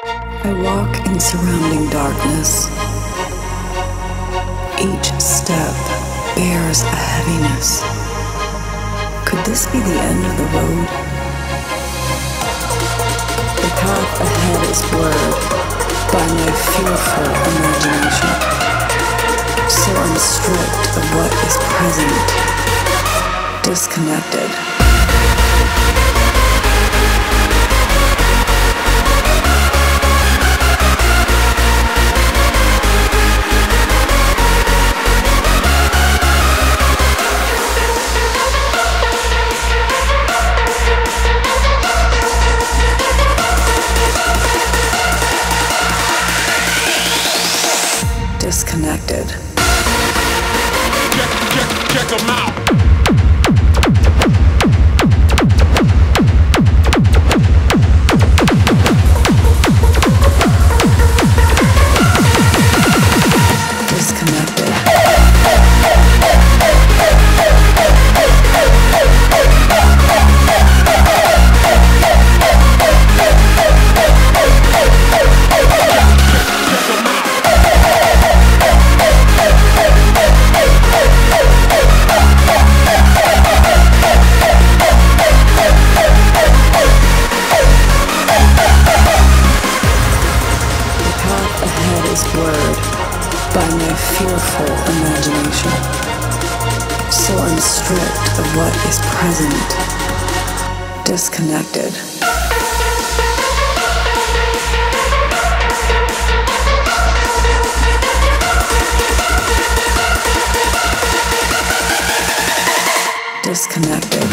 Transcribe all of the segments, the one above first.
I walk in surrounding darkness. Each step bears a heaviness. Could this be the end of the road? The path ahead is blurred by my fearful imagination. So I'm stripped of what is present, disconnected. Disconnected. Check them out. Blurred by my fearful imagination. So I'm stripped of what is present, disconnected. Disconnected.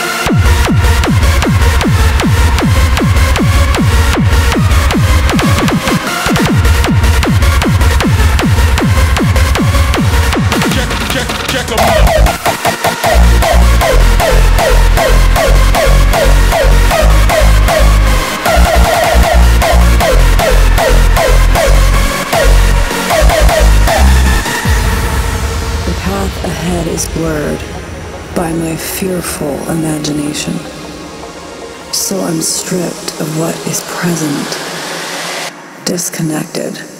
Check them out. The path ahead is blurred by my fearful imagination. So I'm stripped of what is present, disconnected.